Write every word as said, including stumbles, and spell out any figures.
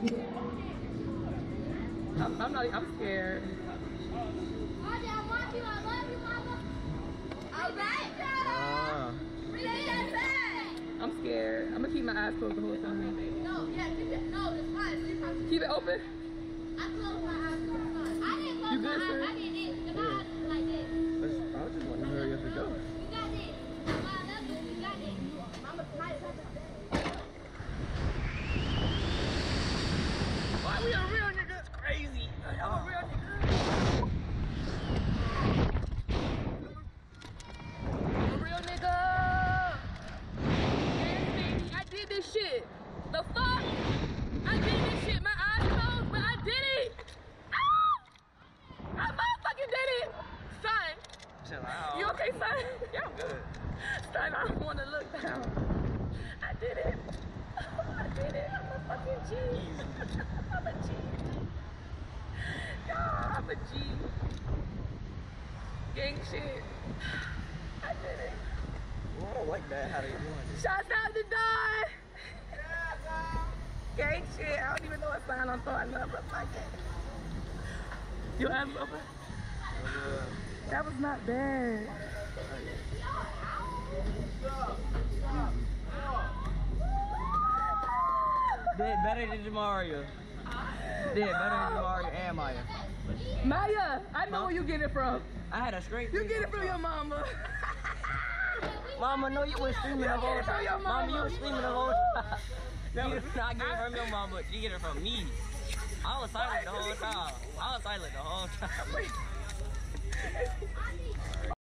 I'm, I'm not, I'm scared. I want you, I love you, mama. All right, Uh, I'm scared. I'm gonna keep my eyes closed the whole time. no, yeah, keep it. No, it's fine. It's fine. Keep it open. I closed my eyes. It's fine. I didn't close You my good, eyes. sir? I did this. The my eyes was like this. I was just wanting to hurry up and go. You got this. Mama, I love you. You got this. Mama, tonight is Why we a real nigga? It's crazy. I'm a real nigga. I'm a real nigga. Yes, baby. I did this shit. The fuck? I did this shit. My eyes closed, but I did it. Ah! I motherfucking did it. Son. Chill out. You okay, son? Yeah, I'm good. Son, I don't want to look down. I did it. I did it. I'm a fucking G. I'm a G. Yeah, I'm a G. Gang shit. I did it. Well, I don't like that. How they doing? Shots out the door. Gang shit. I don't even know what sign I'm throwing up, but fuck it. You have open? Uh, That was not bad. Did better than Mario. Did better than Mario and Maya. Maya, I know Huh? where you get it from. I had a straight. You get it from your mama. Mama, no, you was screaming the whole From your time. Mama, you mama. was screaming the whole time. You did not get it from your mama, but you get it from me. I was silent the whole time. I was silent the whole time.